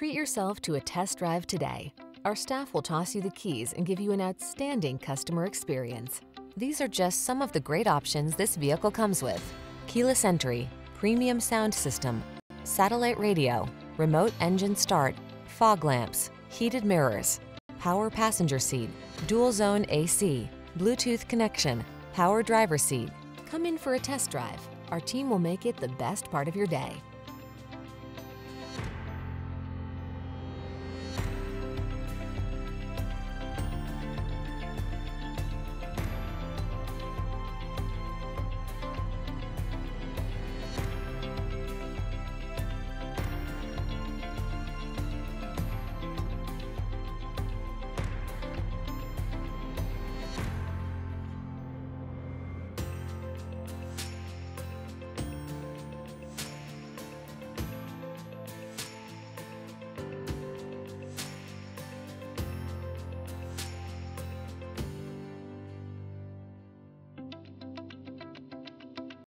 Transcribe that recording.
Treat yourself to a test drive today. Our staff will toss you the keys and give you an outstanding customer experience. These are just some of the great options this vehicle comes with: keyless entry, premium sound system, satellite radio, remote engine start, fog lamps, heated mirrors, power passenger seat, dual zone AC, Bluetooth connection, power driver seat. Come in for a test drive. Our team will make it the best part of your day.